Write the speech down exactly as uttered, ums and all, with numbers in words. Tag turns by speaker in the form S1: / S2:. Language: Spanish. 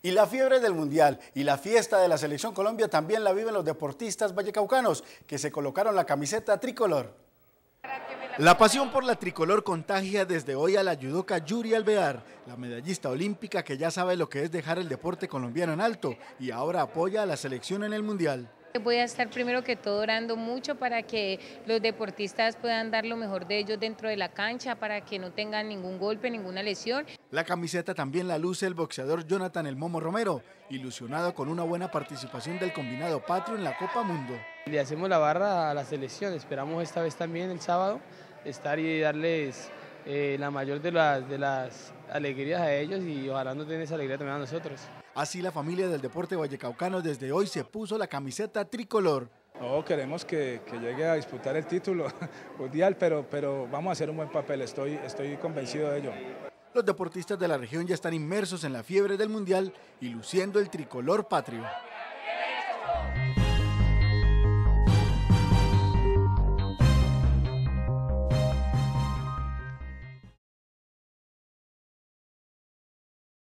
S1: Y la fiebre del Mundial y la fiesta de la Selección Colombia también la viven los deportistas vallecaucanos, que se colocaron la camiseta tricolor. La pasión por la tricolor contagia desde hoy a la yudoca Yuri Alvear, la medallista olímpica que ya sabe lo que es dejar el deporte colombiano en alto y ahora apoya a la selección en el Mundial.
S2: Voy a estar primero que todo orando mucho para que los deportistas puedan dar lo mejor de ellos dentro de la cancha, para que no tengan ningún golpe, ninguna lesión.
S1: La camiseta también la luce el boxeador Jonathan El Momo Romero, ilusionado con una buena participación del combinado patrio en la Copa Mundo.
S3: Le hacemos la barra a la selección, esperamos esta vez también el sábado estar y darles eh, la mayor de las, de las alegrías a ellos y ojalá nos den esa alegría también a nosotros.
S1: Así la familia del deporte vallecaucano desde hoy se puso la camiseta tricolor.
S4: No, queremos que, que llegue a disputar el título mundial, pero, pero vamos a hacer un buen papel, estoy, estoy convencido de ello.
S1: Los deportistas de la región ya están inmersos en la fiebre del Mundial y luciendo el tricolor patrio.